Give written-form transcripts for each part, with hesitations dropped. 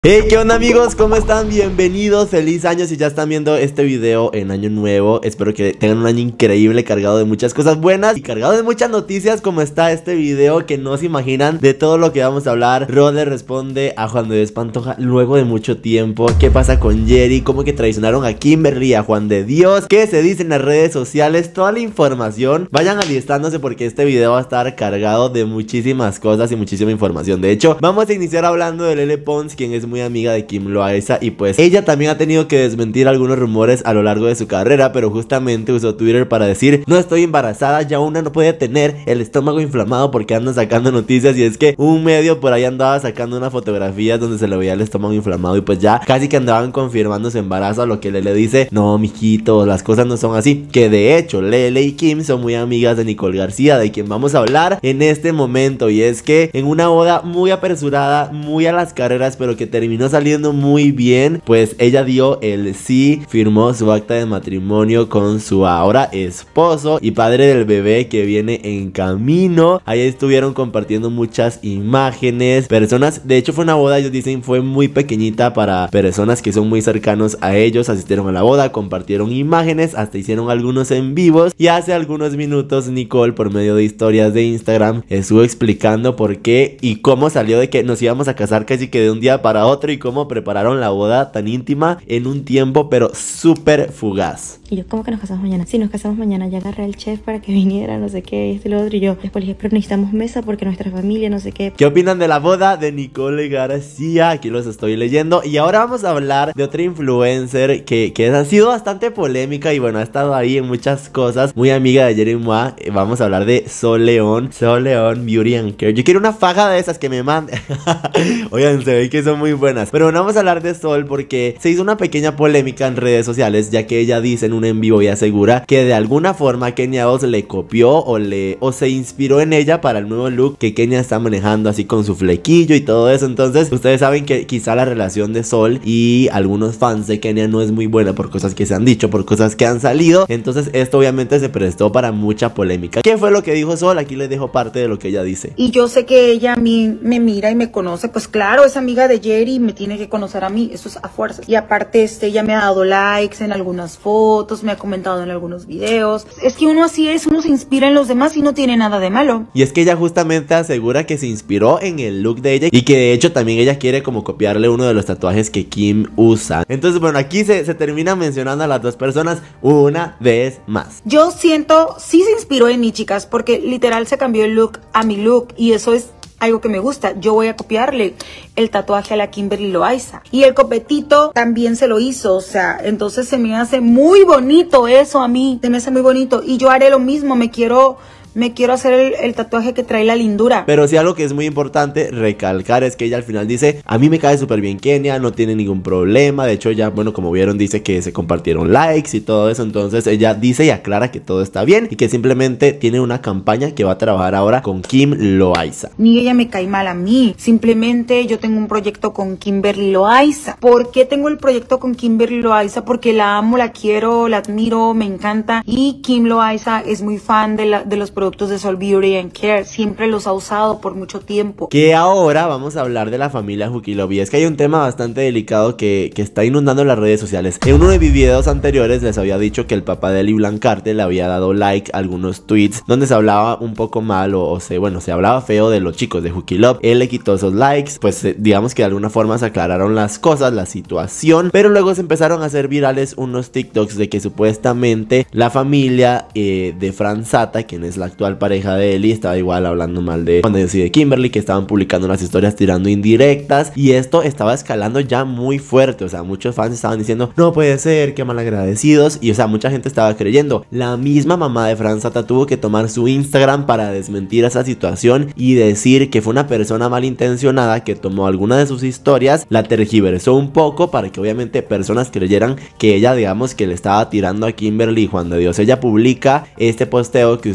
Hey, ¿qué onda amigos? ¿Cómo están? Bienvenidos, feliz año si ya están viendo este video en año nuevo. Espero que tengan un año increíble, cargado de muchas cosas buenas y cargado de muchas noticias, como está este video que no se imaginan de todo lo que vamos a hablar. Rod le responde a Juan de Dios Pantoja luego de mucho tiempo. ¿Qué pasa con Jerry? ¿Cómo que traicionaron a Kimberly y a Juan de Dios? ¿Qué se dice en las redes sociales? Toda la información. Vayan alistándose porque este video va a estar cargado de muchísimas cosas y muchísima información. De hecho, vamos a iniciar hablando de Lele Pons, quien es muy amiga de Kim Loaiza, y pues ella también ha tenido que desmentir algunos rumores a lo largo de su carrera, pero justamente usó Twitter para decir: no estoy embarazada, ya una no puede tener el estómago inflamado porque anda sacando noticias. Y es que un medio por ahí andaba sacando una fotografía donde se le veía el estómago inflamado y pues ya casi que andaban confirmando su embarazo, a lo que Lele dice: no, mijito, las cosas no son así. Que de hecho Lele y Kim son muy amigas de Nicole García, de quien vamos a hablar en este momento. Y es que en una boda muy apresurada, muy a las carreras, pero que terminó saliendo muy bien, pues ella dio el sí, firmó su acta de matrimonio con su ahora esposo y padre del bebé que viene en camino. Ahí estuvieron compartiendo muchas imágenes, personas, de hecho fue una boda, ellos dicen, fue muy pequeñita para personas que son muy cercanos a ellos. Asistieron a la boda, compartieron imágenes, hasta hicieron algunos en vivos. Y hace algunos minutos Nicole, por medio de historias de Instagram, estuvo explicando por qué y cómo salió de que nos íbamos a casar casi que de un día para otro, y cómo prepararon la boda tan íntima en un tiempo pero súper fugaz. Y yo, ¿cómo que nos casamos mañana? Sí, nos casamos mañana. Ya agarré al chef para que viniera, no sé qué, esto y lo otro. Y yo después le dije, pero necesitamos mesa porque nuestra familia, no sé qué. ¿Qué opinan de la boda de Nicole García? Aquí los estoy leyendo. Y ahora vamos a hablar de otra influencer que ha sido bastante polémica y bueno, ha estado ahí en muchas cosas. Muy amiga de Jerry Mois. Vamos a hablar de Sol León. Sol León Beauty and Care. Yo quiero una faja de esas que me manden. Oigan, se ve que son muy buenas. Pero bueno, vamos a hablar de Sol porque se hizo una pequeña polémica en redes sociales, ya que ella dice en un en vivo y asegura que de alguna forma Kenia Oz le copió o se inspiró en ella para el nuevo look que Kenia está manejando, así con su flequillo y todo eso. Entonces ustedes saben que quizá la relación de Sol y algunos fans de Kenia no es muy buena por cosas que se han dicho, por cosas que han salido. Entonces esto obviamente se prestó para mucha polémica. ¿Qué fue lo que dijo Sol? Aquí les dejo parte de lo que ella dice. Y yo sé que ella a mí me mira y me conoce, pues claro, es amiga de Jerry y me tiene que conocer a mí, eso es a fuerzas. Y aparte ella me ha dado likes en algunas fotos, me ha comentado en algunos videos. Es que uno así es, uno se inspira en los demás y no tiene nada de malo. Y es que ella justamente asegura que se inspiró en el look de ella y que de hecho también ella quiere como copiarle uno de los tatuajes que Kim usa. Entonces bueno, aquí se termina mencionando a las dos personas una vez más. Yo siento, sí se inspiró en mí, chicas, porque literal se cambió el look a mi look y eso es algo que me gusta. Yo voy a copiarle el tatuaje a la Kimberly Loaiza. Y el copetito también se lo hizo, o sea, entonces se me hace muy bonito eso a mí. Se me hace muy bonito. Y yo haré lo mismo, me quiero hacer el tatuaje que trae la lindura. Pero sí, algo que es muy importante recalcar es que ella al final dice: a mí me cae súper bien Kenia, no tiene ningún problema. De hecho ya, bueno, como vieron, dice que se compartieron likes y todo eso. Entonces ella dice y aclara que todo está bien y que simplemente tiene una campaña que va a trabajar ahora con Kim Loaiza. Ni ella me cae mal a mí, simplemente yo tengo un proyecto con Kimberly Loaiza. ¿Por qué tengo el proyecto con Kimberly Loaiza? Porque la amo, la quiero, la admiro, me encanta. Y Kim Loaiza es muy fan de los productos de Sol Beauty and Care, siempre los ha usado por mucho tiempo. Que ahora vamos a hablar de la familia Juki Love. Y es que hay un tema bastante delicado que está inundando las redes sociales. En uno de mis videos anteriores les había dicho que el papá de Eli Blancarte le había dado like a algunos tweets donde se hablaba un poco mal se hablaba feo de los chicos de Juki Love. Él le quitó esos likes, pues digamos que de alguna forma se aclararon las cosas, la situación, pero luego se empezaron a hacer virales unos TikToks de que supuestamente la familia de Franzata, quien es la actual pareja de Eli, estaba igual hablando mal de Juan de Dios y de Kimberly, que estaban publicando las historias tirando indirectas, y esto estaba escalando ya muy fuerte. O sea, muchos fans estaban diciendo: no puede ser, qué malagradecidos. Y o sea, mucha gente estaba creyendo. La misma mamá de Franzata tuvo que tomar su Instagram para desmentir esa situación y decir que fue una persona malintencionada que tomó alguna de sus historias, la tergiversó un poco para que obviamente personas creyeran que ella, digamos, que le estaba tirando a Kimberly y Juan de Dios. Ella publica este posteo que ustedes están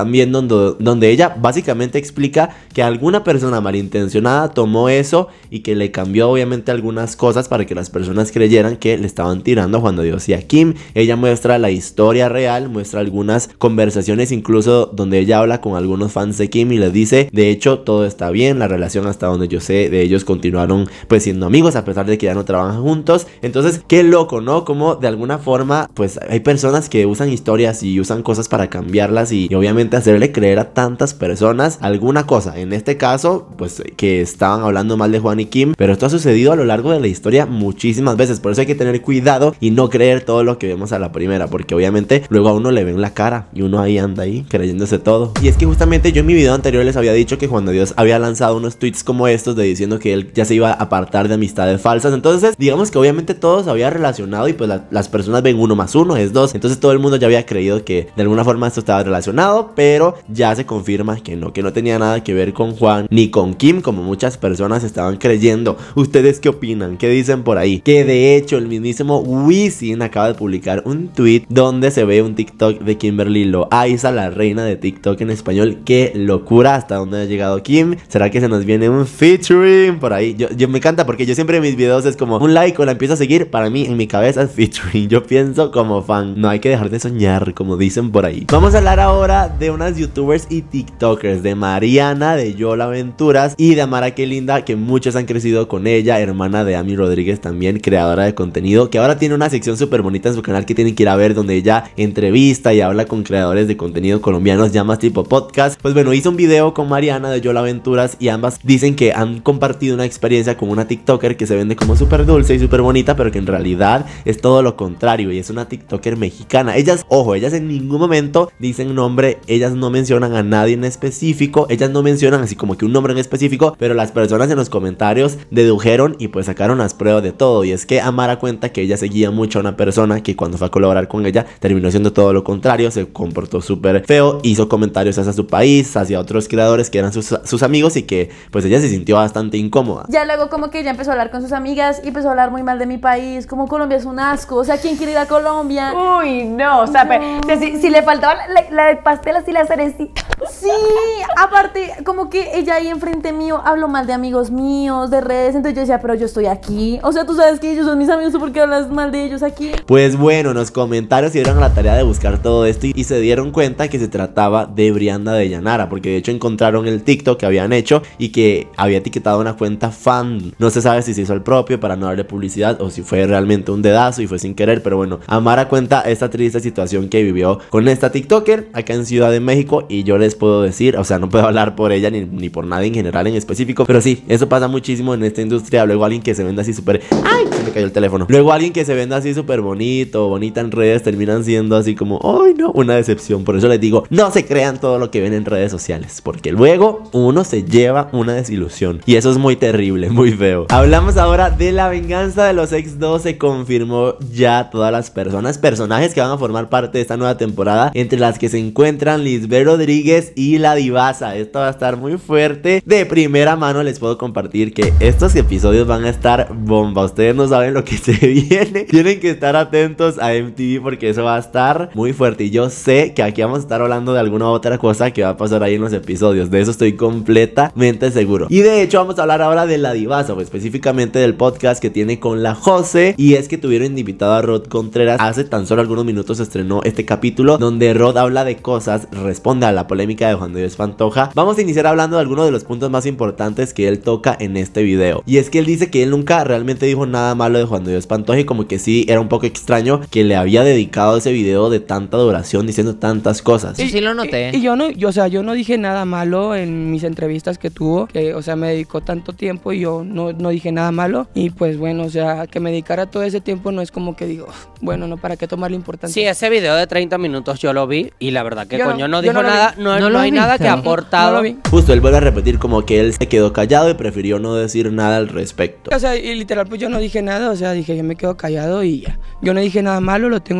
están viendo donde ella básicamente explica que alguna persona malintencionada tomó eso y que le cambió obviamente algunas cosas para que las personas creyeran que le estaban tirando a Juan de Dios y a Kim. Ella muestra la historia real, muestra algunas conversaciones incluso donde ella habla con algunos fans de Kim y les dice, de hecho todo está bien, la relación hasta donde yo sé de ellos continuaron pues siendo amigos a pesar de que ya no trabajan juntos. Entonces qué loco, ¿no? Como de alguna forma pues hay personas que usan historias y usan cosas para cambiarlas y obviamente hacerle creer a tantas personas alguna cosa. En este caso pues que estaban hablando mal de Juan y Kim, pero esto ha sucedido a lo largo de la historia muchísimas veces, por eso hay que tener cuidado y no creer todo lo que vemos a la primera, porque obviamente luego a uno le ven la cara y uno ahí anda ahí creyéndose todo. Y es que justamente yo en mi video anterior les había dicho que Juan de Dios había lanzado unos tweets como estos de diciendo que él ya se iba a apartar de amistades falsas. Entonces digamos que obviamente todo se había relacionado y pues las personas ven 1 más 1 es 2, entonces todo el mundo ya había creído que de alguna forma esto estaba relacionado, pero ya se confirma que no tenía nada que ver con Juan ni con Kim como muchas personas estaban creyendo. ¿Ustedes qué opinan? ¿Qué dicen por ahí? Que de hecho el mismísimo Wisin acaba de publicar un tweet donde se ve un TikTok de Kimberly Loaiza, la reina de TikTok en español. Qué locura, hasta dónde ha llegado Kim. ¿Será que se nos viene un featuring por ahí? Yo me encanta porque yo siempre en mis videos es como un like o la empiezo a seguir. Para mí en mi cabeza es featuring. Yo pienso como fan. No hay que dejar de soñar, como dicen por ahí. Vamos a hablar ahora de unas youtubers y tiktokers, de Mariana, de Yola Aventuras y de Amara Qué Linda, que muchos han crecido con ella, hermana de Ami Rodríguez también, creadora de contenido, que ahora tiene una sección súper bonita en su canal que tienen que ir a ver, donde ella entrevista y habla con creadores de contenido colombianos, ya más tipo podcast. Pues bueno, hizo un video con Mariana de Yola Aventuras y ambas dicen que han compartido una experiencia con una tiktoker que se vende como súper dulce y súper bonita, pero que en realidad es todo lo contrario y es una tiktoker mexicana. Ellas, ojo, ellas en ningún momento dicen nombre, ellas no mencionan a nadie en específico, ellas no mencionan así como que un nombre en específico, pero las personas en los comentarios dedujeron y pues sacaron las pruebas de todo. Y es que Amara cuenta que ella seguía mucho a una persona que cuando fue a colaborar con ella terminó siendo todo lo contrario, se comportó súper feo, hizo comentarios hacia su país, hacia otros creadores que eran sus amigos y que pues ella se sintió bastante incómoda. Ya luego como que ella empezó a hablar con sus amigas y empezó a hablar muy mal de mi país, como Colombia es un asco, o sea, ¿quién quiere ir a Colombia? Uy, no, o sea, No. pero, si le faltaba la de pastel así la cerecita. Sí, aparte como que ella ahí enfrente mío habló mal de amigos míos, de redes, entonces yo decía, pero yo estoy aquí, o sea, tú sabes que ellos son mis amigos, ¿tú por qué hablas mal de ellos aquí? Pues bueno, en los comentarios se dieron a la tarea de buscar todo esto y se dieron cuenta que se trataba de Brianda de Llanara, porque de hecho encontraron el TikTok que habían hecho y que había etiquetado una cuenta fan. No se sabe si se hizo el propio para no darle publicidad o si fue realmente un dedazo y fue sin querer, pero bueno, Amara cuenta esta triste situación que vivió con esta tiktoker acá en Ciudad de México y yo les puedo decir, o sea, no puedo hablar por ella ni por nadie en general en específico, pero sí, eso pasa muchísimo en esta industria. Luego alguien que se venda así súper... ¡Ay! Se me cayó el teléfono. Luego alguien que se venda así súper bonito, bonita en redes, terminan siendo así como, ¡ay no! Una decepción. Por eso les digo, no se crean todo lo que ven en redes sociales, porque luego uno se lleva una desilusión y eso es muy terrible, muy feo. Hablamos ahora de la venganza de los X2. Se confirmó ya todas las personajes que van a formar parte de esta nueva temporada, entre las que se encuentran Lisbeth Rodríguez y la Divasa. Esto va a estar muy fuerte. De primera mano les puedo compartir que estos episodios van a estar bomba. Ustedes no saben lo que se viene. Tienen que estar atentos a MTV porque eso va a estar muy fuerte. Y yo sé que aquí vamos a estar hablando de alguna otra cosa que va a pasar ahí en los episodios. De eso estoy completamente seguro. Y de hecho vamos a hablar ahora de la Divasa, o específicamente del podcast que tiene con la Jose. Y es que tuvieron invitado a Rod Contreras. Hace tan solo algunos minutos se estrenó este capítulo donde Rod habla de cosas, responde a la polémica de Juan de Dios Pantoja. Vamos a iniciar hablando de algunos de los puntos más importantes que él toca en este video. Y es que él dice que él nunca realmente dijo nada malo de Juan de Dios Pantoja y como que sí era un poco extraño que le había dedicado ese video de tanta duración diciendo tantas cosas. Sí, lo noté. Y yo no dije nada malo en mis entrevistas que tuvo, que o sea, me dedicó tanto tiempo y yo no dije nada malo. Y pues bueno, o sea, que me dedicara todo ese tiempo no es como que digo, bueno, no, ¿para qué tomarle importancia? Sí, ese video de 30 minutos yo lo vi y la verdad que Yo coño no yo dijo no lo nada, vi. no hay nada que ha aportado. No lo vi. Justo, él vuelve a repetir como que él se quedó callado y prefirió no decir nada al respecto. O sea, y literal, pues yo no dije nada, o sea, dije, yo me quedo callado y ya. Yo no dije nada malo, lo tengo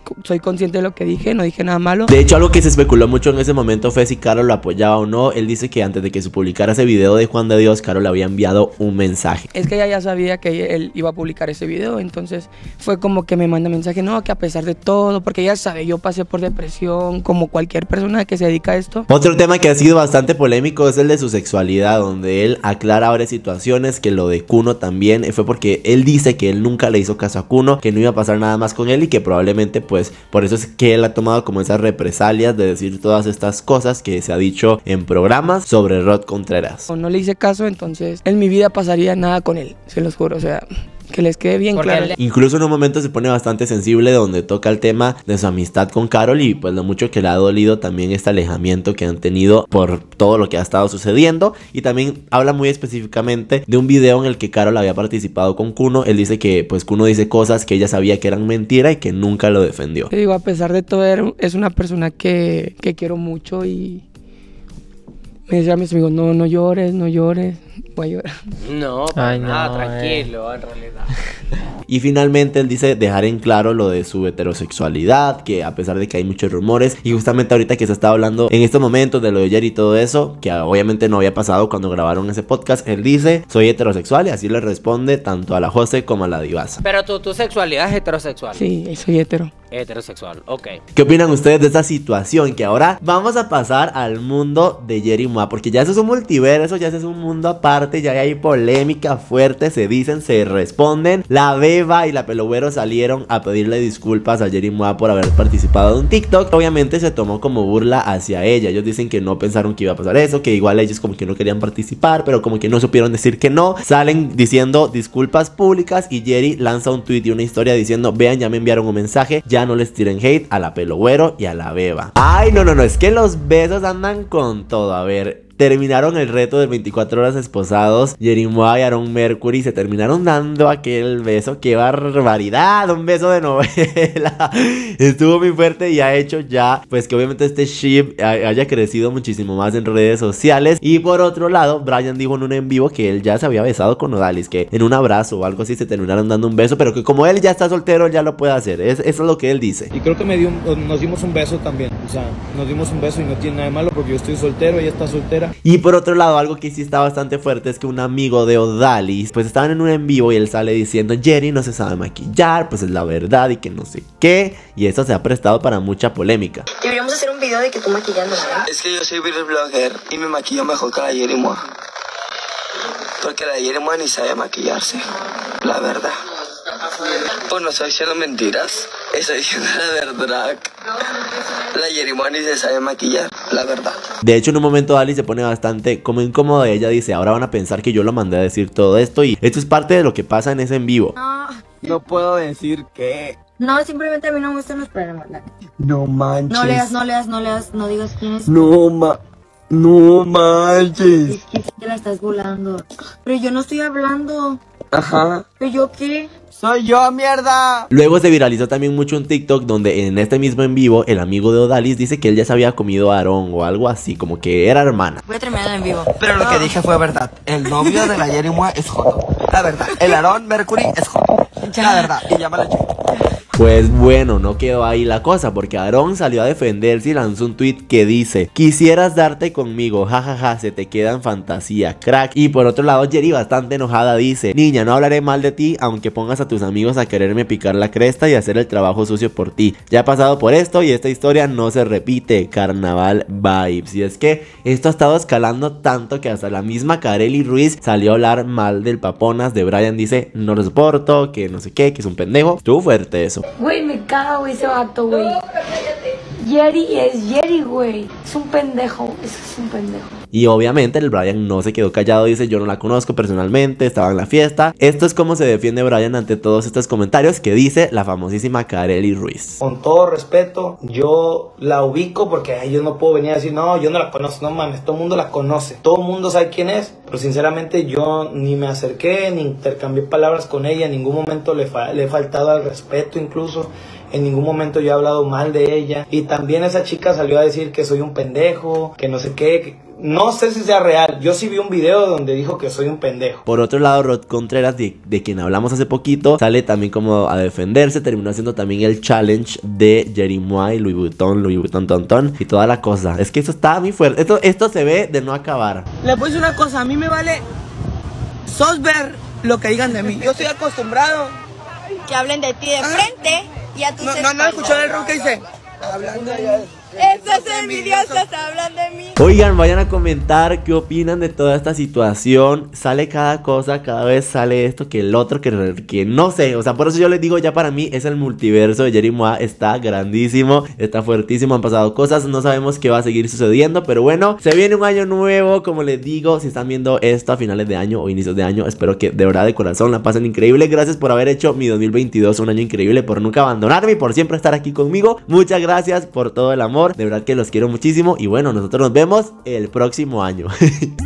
soy consciente de lo que dije, no dije nada malo. De hecho, algo que se especuló mucho en ese momento fue si Karol lo apoyaba o no. Él dice que antes de que se publicara ese video de Juan de Dios, Karol le había enviado un mensaje. Es que ella ya sabía que él iba a publicar ese video, entonces fue como que me manda mensaje, no, que a pesar de todo, porque ella sabe, yo pasé por depresión como cualquier persona que se dedica a esto. Otro tema que ha sido bastante polémico es el de su sexualidad, donde él aclara varias situaciones, que lo de Kuno también fue porque él dice que él nunca le hizo caso a Kuno, que no iba a pasar nada más con él y que probablemente pues por eso es que él ha tomado como esas represalias de decir todas estas cosas que se ha dicho en programas sobre Rod Contreras. No le hice caso, entonces en mi vida pasaría nada con él, se los juro, o sea, que les quede bien claro. Incluso en un momento se pone bastante sensible donde toca el tema de su amistad con Karol y pues lo mucho que le ha dolido también este alejamiento que han tenido por todo lo que ha estado sucediendo, y también habla muy específicamente de un video en el que Karol había participado con Kuno. Él dice que pues Kuno dice cosas que ella sabía que eran mentira y que nunca lo defendió. Te digo, a pesar de todo, es una persona que quiero mucho y me decía a mis amigos, no llores, voy a llorar. No, Ay, nada, no, tranquilo, en realidad. Y finalmente él dice dejar en claro lo de su heterosexualidad, que a pesar de que hay muchos rumores, y justamente ahorita que se está hablando en estos momentos de lo de Jerry y todo eso, que obviamente no había pasado cuando grabaron ese podcast, él dice, soy heterosexual, y así le responde tanto a la Jose como a la Divasa. Pero tu sexualidad es heterosexual. Sí, soy hetero. Heterosexual, ok. ¿Qué opinan ustedes de esta situación? Que ahora vamos a pasar al mundo de Jerry Mois, porque ya eso es un multiverso, ya eso es un mundo aparte, ya hay polémica fuerte, se dicen, se responden. La Beba y la Pelogüero salieron a pedirle disculpas a Jerry Mois por haber participado de un TikTok. Obviamente se tomó como burla hacia ella. Ellos dicen que no pensaron que iba a pasar eso, que igual ellos como que no querían participar, pero como que no supieron decir que no. Salen diciendo disculpas públicas y Jerry lanza un tweet y una historia diciendo, vean, ya me enviaron un mensaje, ya no les tiren hate a la Pelogüero y a la Beba. Ay, no, es que los besos andan con todo. A ver, terminaron el reto de 24 horas esposados. Jerry Mois y Aaron Mercury se terminaron dando aquel beso. ¡Qué barbaridad! Un beso de novela. Estuvo muy fuerte y ha hecho ya pues que obviamente este ship haya crecido muchísimo más en redes sociales. Y por otro lado, Brian dijo en un en vivo que él ya se había besado con Odalis, que en un abrazo o algo así se terminaron dando un beso, pero que como él ya está soltero, él ya lo puede hacer. Eso es lo que él dice. Y creo que nos dimos un beso también. O sea, nos dimos un beso y no tiene nada de malo porque yo estoy soltero, ella está soltera. Y por otro lado, algo que sí está bastante fuerte es que un amigo de Odalis pues estaban en un en vivo y él sale diciendo, Jerry no se sabe maquillar, pues es la verdad y que no sé qué, y eso se ha prestado para mucha polémica. Deberíamos hacer un video de que tú maquillando, ¿no? Es que yo soy blogger y me maquillo mejor que la Jerry Mois, porque la Jerry Mois ni sabe maquillarse, la verdad. Pues no estoy diciendo mentiras, estoy diciendo la verdad. La Jerry Mois ni se sabe maquillar, la verdad. De hecho, en un momento Alice se pone bastante como incómoda. Ella dice, ahora van a pensar que yo lo mandé a decir todo esto, y esto es parte de lo que pasa en ese en vivo. No puedo decir que... No, simplemente a mí no me gustan los problemas. No manches. No leas, no digas quién es. No manches. Es que te la estás volando. Pero yo no estoy hablando. Ajá. ¿Pero yo qué? ¡Soy yo, mierda! Luego se viralizó también mucho un TikTok donde en este mismo en vivo el amigo de Odalis dice que él ya se había comido a Aaron o algo así, como que era hermana. Voy a terminar en vivo. Pero lo que dije fue verdad. El novio de la Jerry Mois es joto. La verdad. El Aaron Mercury es joto. La verdad. Y ya me la chequé. Pues bueno, no quedó ahí la cosa, porque Aaron salió a defenderse y lanzó un tweet que dice, quisieras darte conmigo, jajaja, se te queda en fantasía, crack. Y por otro lado, Jerry, bastante enojada, dice, niña, no hablaré mal de ti, aunque pongas a tus amigos a quererme picar la cresta y hacer el trabajo sucio por ti. Ya he pasado por esto y esta historia no se repite. Carnaval vibes. Y es que esto ha estado escalando tanto que hasta la misma Karely Ruiz salió a hablar mal del Paponas de Brian. Dice, no lo soporto, que no sé qué, que es un pendejo. Estuvo fuerte eso. Güey, me cago ese vato, güey. Jerry es Jerry, güey. Es un pendejo, es un pendejo. Y obviamente el Brian no se quedó callado, dice, yo no la conozco personalmente, estaba en la fiesta. Esto es como se defiende Brian ante todos estos comentarios que dice la famosísima Karely Ruiz. Con todo respeto, yo la ubico porque yo no puedo venir a decir, no, yo no la conozco, no mames, todo el mundo la conoce. Todo el mundo sabe quién es, pero sinceramente yo ni me acerqué, ni intercambié palabras con ella, en ningún momento le he faltado al respeto incluso. En ningún momento yo he hablado mal de ella. Y también esa chica salió a decir que soy un pendejo, que no sé qué. no sé si sea real. Yo sí vi un video donde dijo que soy un pendejo. Por otro lado, Rod Contreras, de quien hablamos hace poquito, sale también como a defenderse. Terminó haciendo también el challenge de Jerimois, Louis Vuitton, Tonton y toda la cosa. Es que eso está muy fuerte. Esto se ve de no acabar. Le puse una cosa, a mí me vale ver lo que digan de mí. Yo estoy acostumbrado que hablen de ti de frente y a tus espaldas. No escuchó el ron que dice. Hablando de estos envidiosos hablan de mí. Oigan, vayan a comentar qué opinan de toda esta situación. Sale cada cosa, cada vez sale esto que el otro, que no sé. O sea, por eso yo les digo, ya para mí es el multiverso de Jerimois. Está grandísimo, está fuertísimo, han pasado cosas, no sabemos qué va a seguir sucediendo. Pero bueno, se viene un año nuevo, como les digo. Si están viendo esto a finales de año o inicios de año, espero que de verdad de corazón la pasen increíble. Gracias por haber hecho mi 2022 un año increíble, por nunca abandonarme y por siempre estar aquí conmigo. Muchas gracias por todo el amor. De verdad que los quiero muchísimo. Y bueno, nosotros nos vemos el próximo año.